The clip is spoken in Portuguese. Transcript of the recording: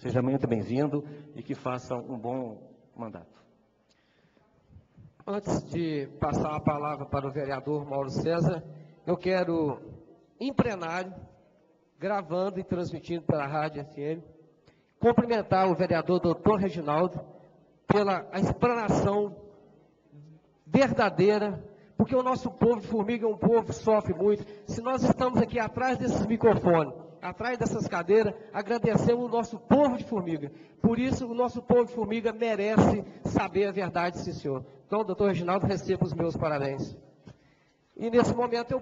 Seja muito bem-vindo e que faça um bom mandato. Antes de passar a palavra para o vereador Mauro César, eu quero, em plenário, gravando e transmitindo pela Rádio FM, cumprimentar o vereador doutor Reginaldo pela explanação verdadeira, porque o nosso povo de Formiga é um povo que sofre muito. Se nós estamos aqui atrás desses microfones, atrás dessas cadeiras, agradecemos o nosso povo de Formiga. Por isso, o nosso povo de Formiga merece saber a verdade, sim, senhor. Então, doutor Reginaldo, receba os meus parabéns. E nesse momento eu